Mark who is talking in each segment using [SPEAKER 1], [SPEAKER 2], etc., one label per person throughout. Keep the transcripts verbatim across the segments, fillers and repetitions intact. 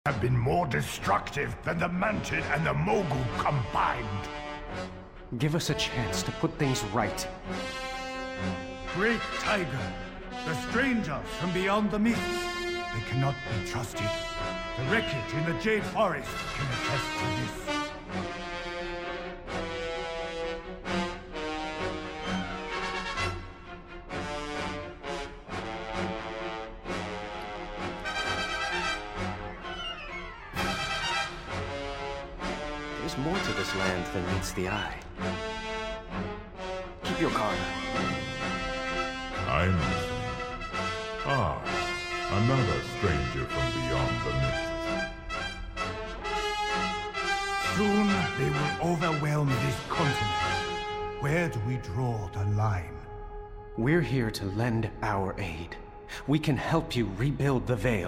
[SPEAKER 1] have been more destructive than the Manted and the Mogul combined.
[SPEAKER 2] Give us a chance to put things right.
[SPEAKER 3] Great Tiger, the strangers from beyond the mists. They cannot be trusted. The wreckage in the Jade Forest can attest to this.
[SPEAKER 2] There's more to this land than meets the eye. Keep your guard.
[SPEAKER 4] I'm listening. Ah, another stranger from beyond the mists.
[SPEAKER 3] Soon they will overwhelm this continent. Where do we draw the line?
[SPEAKER 2] We're here to lend our aid. We can help you rebuild the Veil.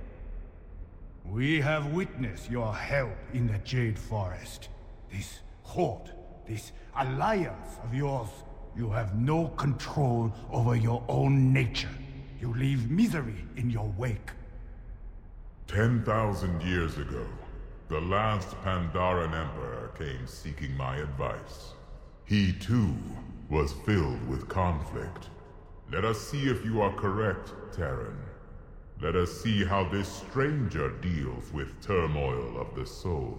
[SPEAKER 3] We have witnessed your help in the Jade Forest. This horde, this alliance of yours, you have no control over your own nature. You leave misery in your wake.
[SPEAKER 4] Ten thousand years ago, the last Pandaren Emperor came seeking my advice. He too was filled with conflict. Let us see if you are correct, Terran. Let us see how this stranger deals with turmoil of the soul.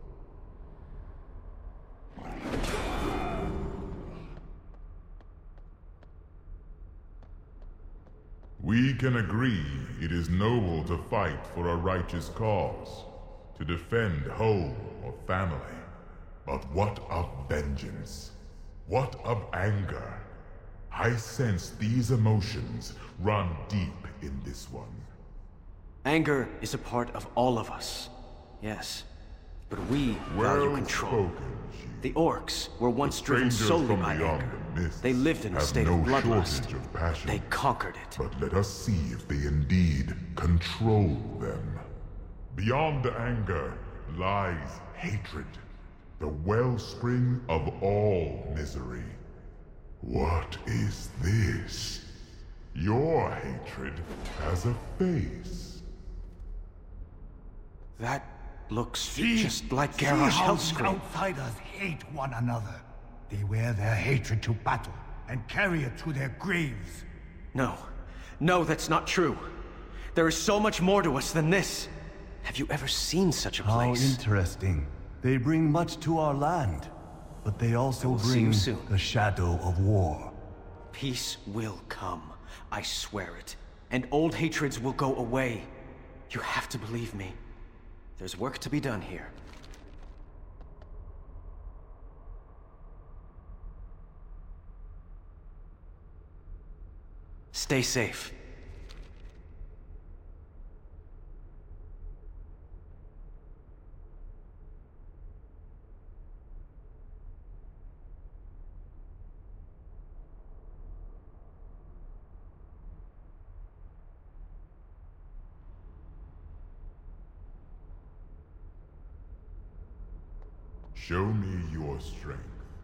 [SPEAKER 4] We can agree it is noble to fight for a righteous cause, to defend home or family. But what of vengeance? What of anger? I sense these emotions run deep in this one.
[SPEAKER 2] Anger is a part of all of us. Yes. But we
[SPEAKER 4] Well
[SPEAKER 2] value control.
[SPEAKER 4] spoken, Chief.
[SPEAKER 2] The orcs were once
[SPEAKER 4] The
[SPEAKER 2] driven
[SPEAKER 4] strangers
[SPEAKER 2] solely
[SPEAKER 4] from
[SPEAKER 2] by
[SPEAKER 4] beyond
[SPEAKER 2] anger.
[SPEAKER 4] the mists
[SPEAKER 2] They lived in a
[SPEAKER 4] have
[SPEAKER 2] state
[SPEAKER 4] no
[SPEAKER 2] of bloodlust.
[SPEAKER 4] shortage of passion.
[SPEAKER 2] They conquered it.
[SPEAKER 4] But let us see if they indeed control them. Beyond the anger lies hatred, the wellspring of all misery. What is this? Your hatred has a face.
[SPEAKER 2] That looks
[SPEAKER 3] See,
[SPEAKER 2] just like
[SPEAKER 3] see
[SPEAKER 2] Garrosh
[SPEAKER 3] how the
[SPEAKER 2] Hellscream.
[SPEAKER 3] outsiders hate one another. They wear their hatred to battle and carry it to their graves.
[SPEAKER 2] No. No, that's not true. There is so much more to us than this. Have you ever seen such a
[SPEAKER 5] How
[SPEAKER 2] place?
[SPEAKER 5] interesting. They bring much to our land, but they also
[SPEAKER 2] will see
[SPEAKER 5] bring
[SPEAKER 2] you soon.
[SPEAKER 5] the shadow of war.
[SPEAKER 2] Peace will come. I swear it. And old hatreds will go away. You have to believe me. There's work to be done here. Stay safe.
[SPEAKER 4] Show me your strength.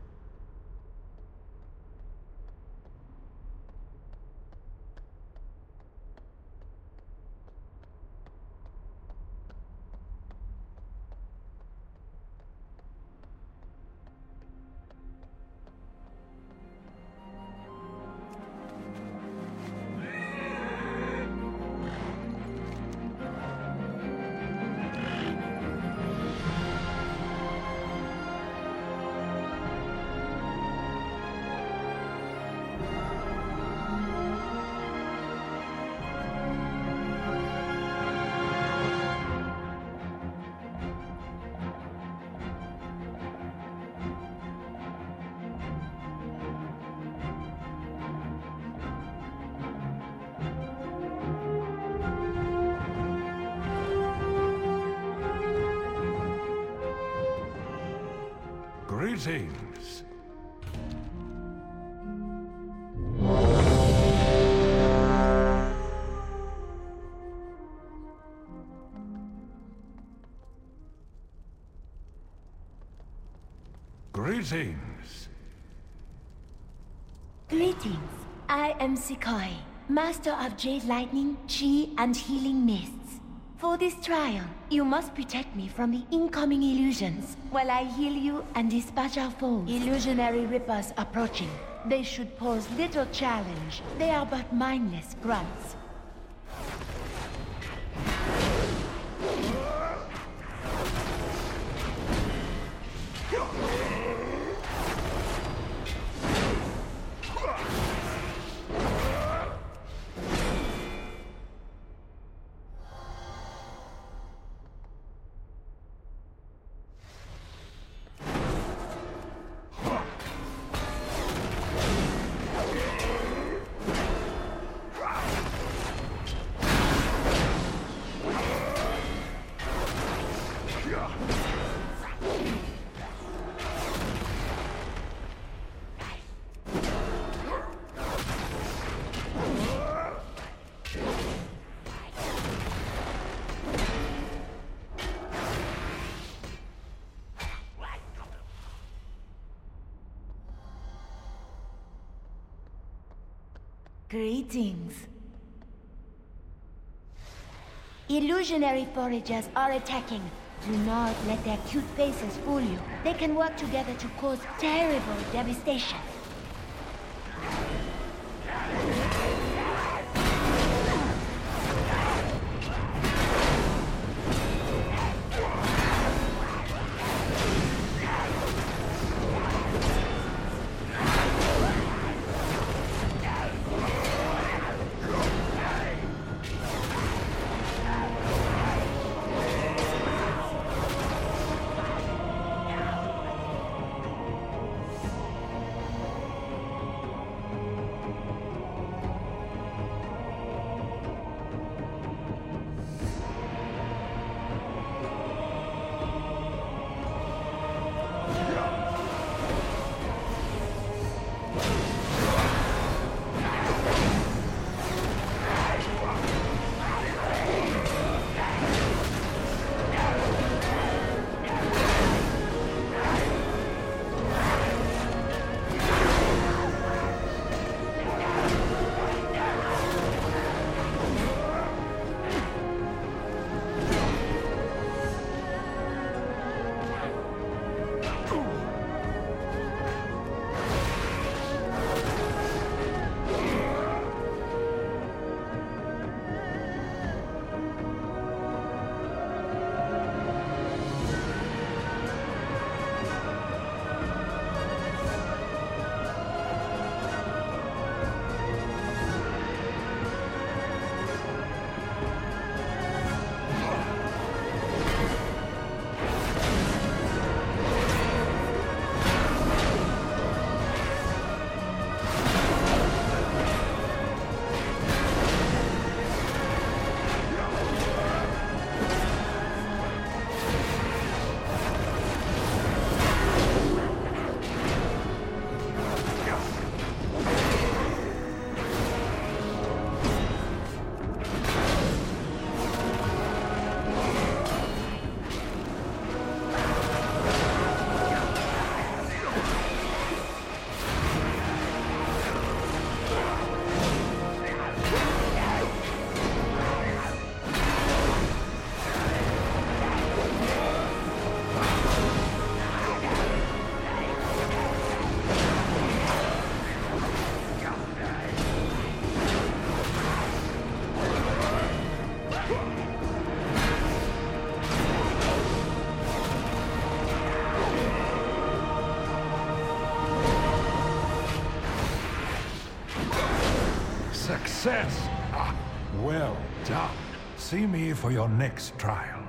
[SPEAKER 1] Greetings. Greetings.
[SPEAKER 6] Greetings. I am Sekai, Master of Jade Lightning, Chi, and Healing Mists. For this trial, you must protect me from the incoming illusions, while I heal you and dispatch our foes. Illusionary rippers approaching. They should pose little challenge. They are but mindless grunts. Greetings. Illusionary foragers are attacking. Do not let their cute faces fool you. They can work together to cause terrible devastation.
[SPEAKER 1] Success! Ah, well done. See me for your next trial.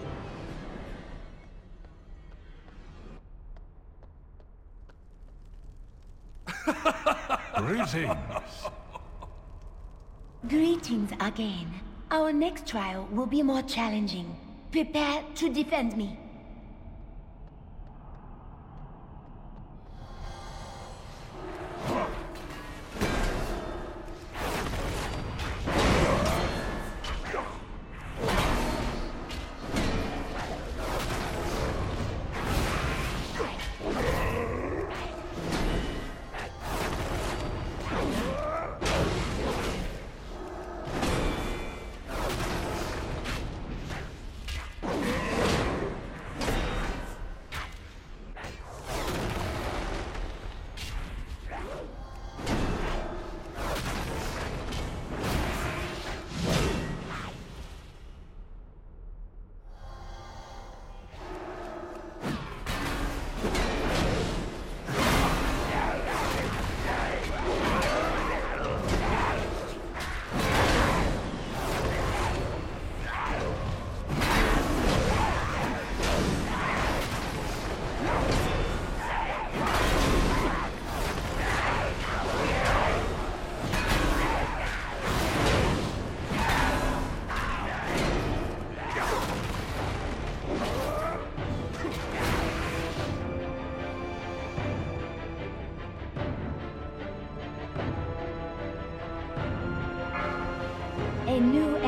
[SPEAKER 1] Greetings.
[SPEAKER 6] Greetings again. Our next trial will be more challenging. Prepare to defend me.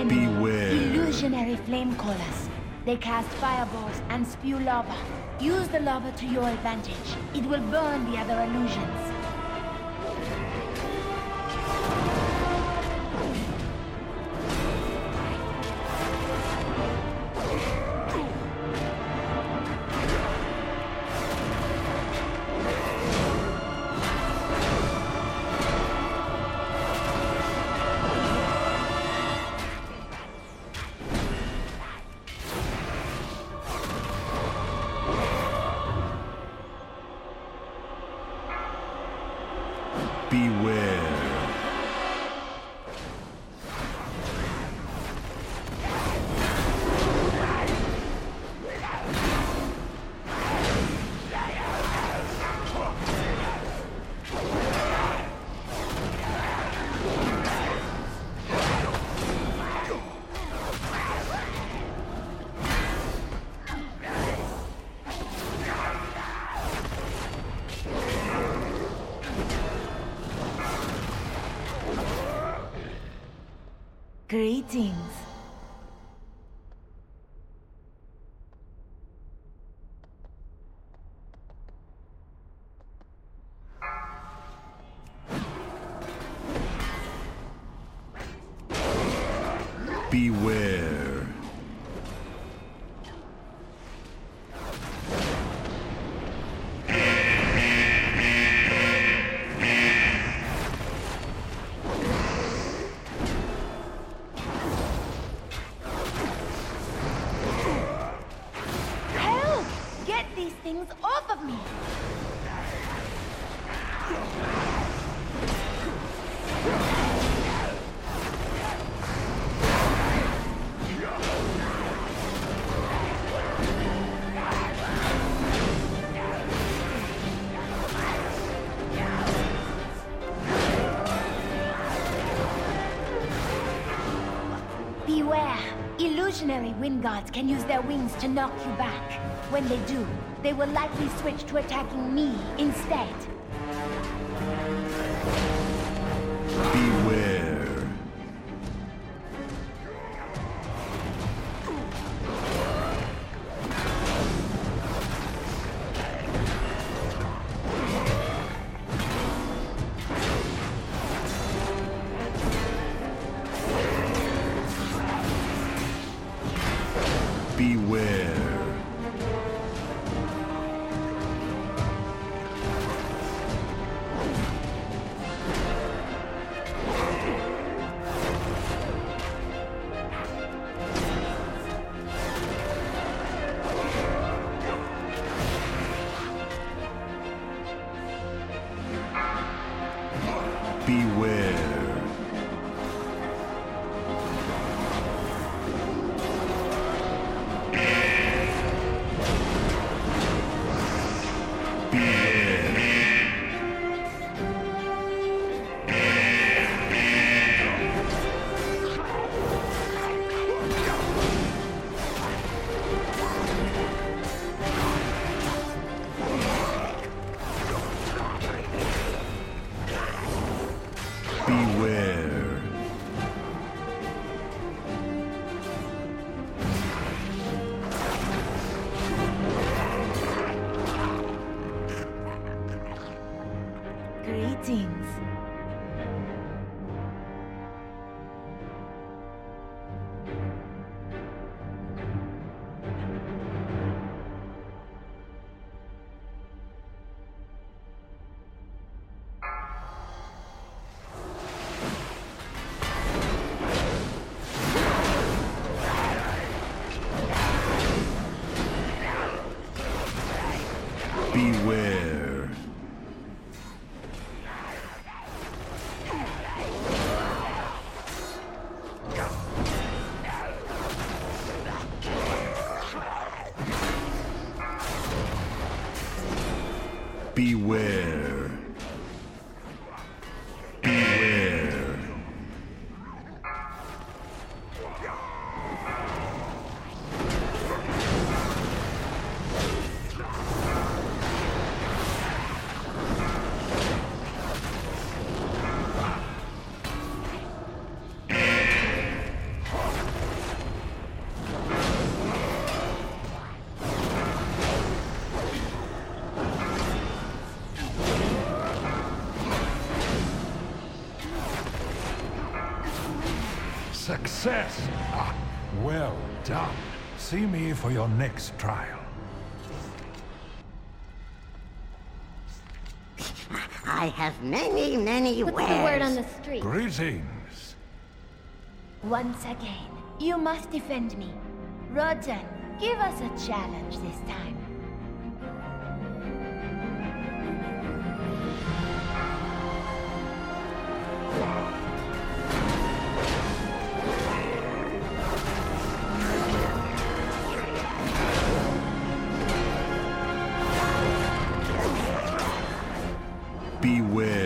[SPEAKER 6] enemy.
[SPEAKER 5] Beware.
[SPEAKER 6] Illusionary flame callers. They cast fireballs and spew lava. Use the lava to your advantage. It will burn the other illusions.
[SPEAKER 5] Beware.
[SPEAKER 6] Greetings.
[SPEAKER 5] Beware.
[SPEAKER 6] Help! Get these things off of me! Beware! Illusionary wind guards can use their wings to knock you back. When they do, they will likely switch to attacking me instead.
[SPEAKER 5] Beware. Beware. Beware. Beware.
[SPEAKER 6] Greetings.
[SPEAKER 5] Beware. Beware. Beware.
[SPEAKER 1] Success! Ah, well done. See me for your next trial.
[SPEAKER 7] I have many, many
[SPEAKER 6] What's
[SPEAKER 7] wares.
[SPEAKER 6] the word on the street?
[SPEAKER 1] Greetings.
[SPEAKER 6] Once again, you must defend me. Rodan, give us a challenge this time.
[SPEAKER 5] Beware.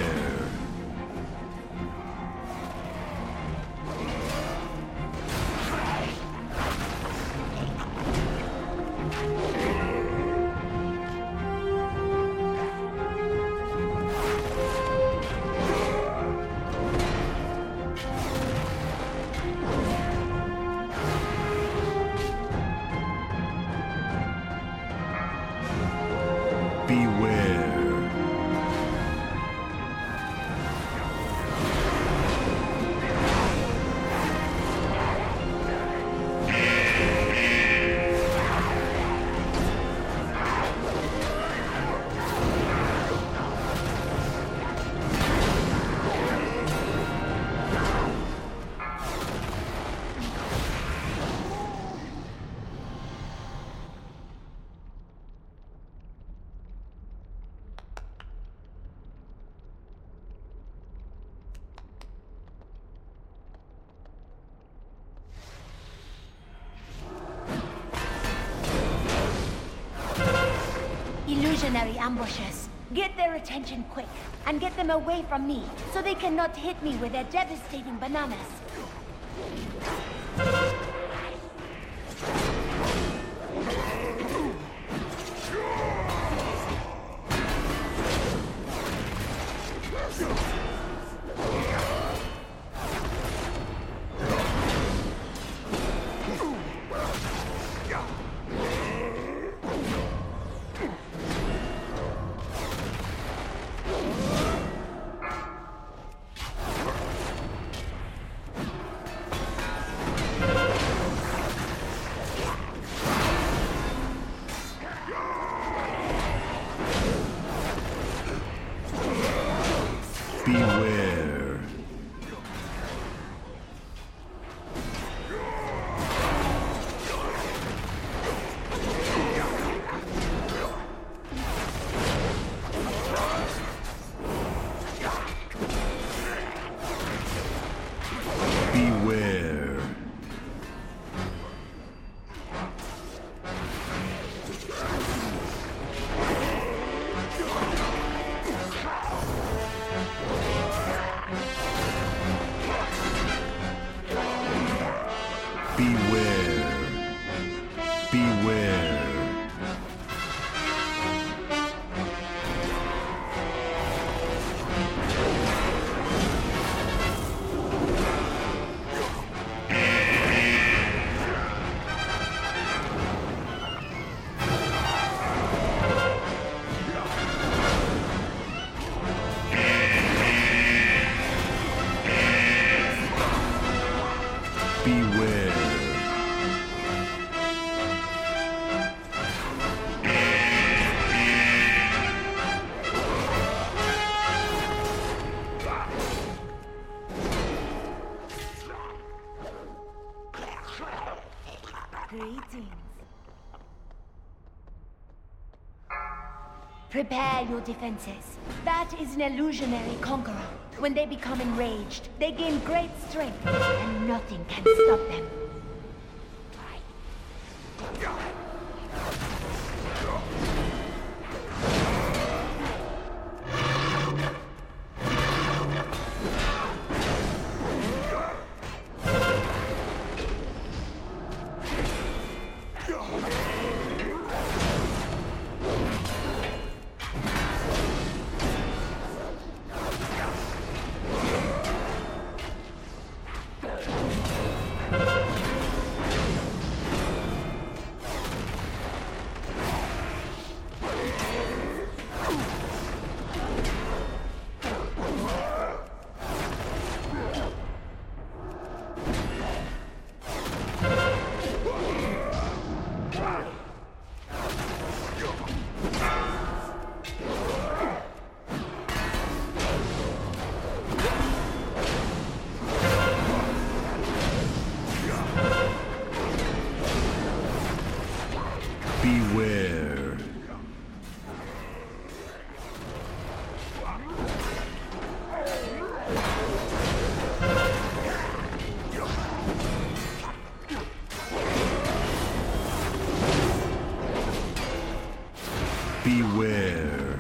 [SPEAKER 6] Illusionary ambushes. Get their attention quick, and get them away from me, so they cannot hit me with their devastating bananas.
[SPEAKER 5] Beware. Beware. Beware. Beware. Beware.
[SPEAKER 6] Greetings. Prepare your defenses. That is an illusionary conqueror. When they become enraged, they gain great strength, and nothing can stop them.
[SPEAKER 5] Beware. Beware.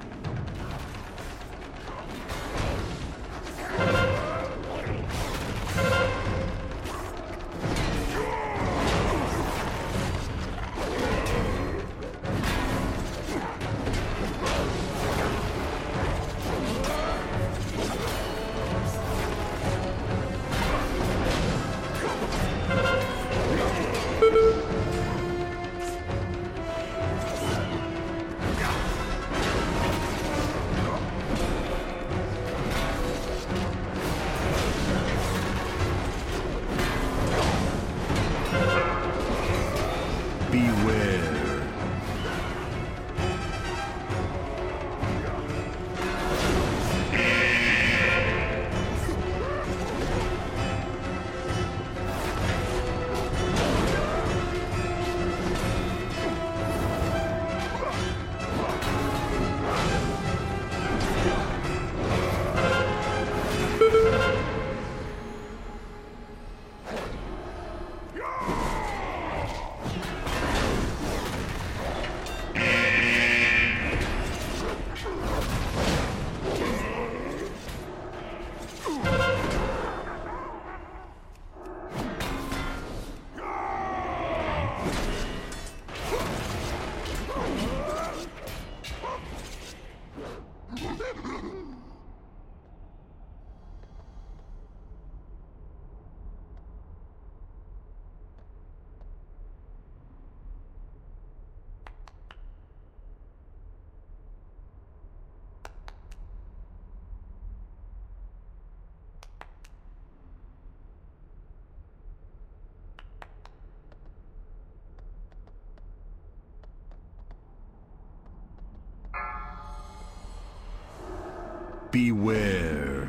[SPEAKER 5] Beware.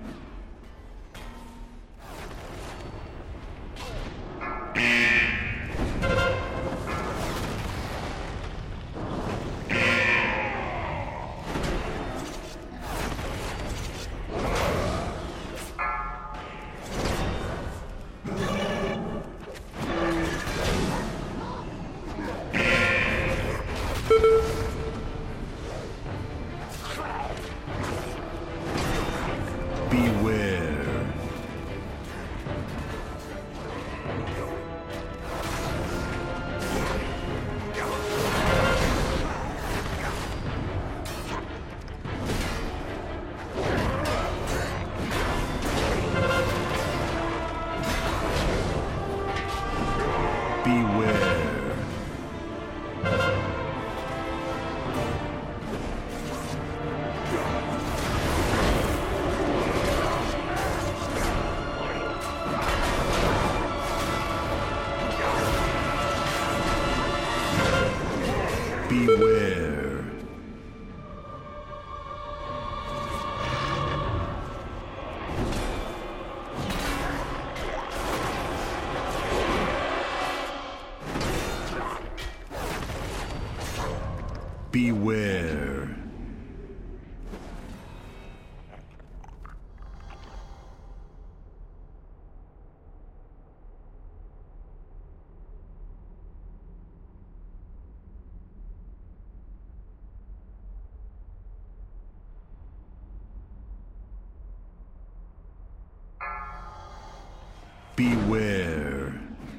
[SPEAKER 5] Beware. Beware. Beware.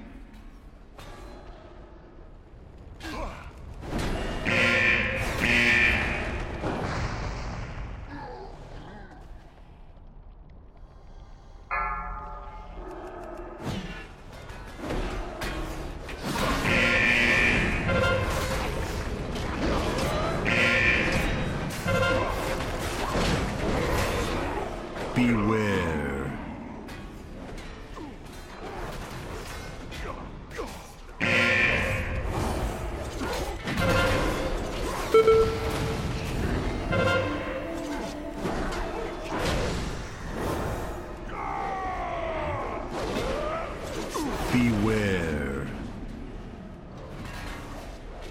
[SPEAKER 5] Beware. Beware.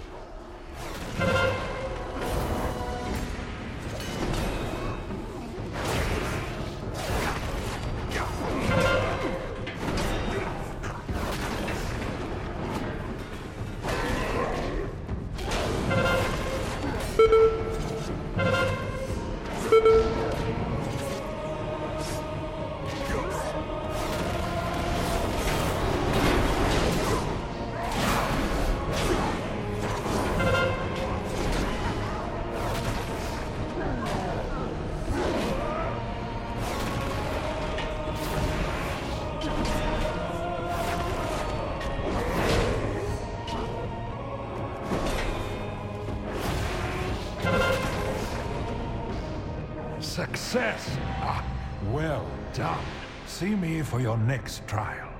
[SPEAKER 1] success! Ah, well done. See me for your next trial.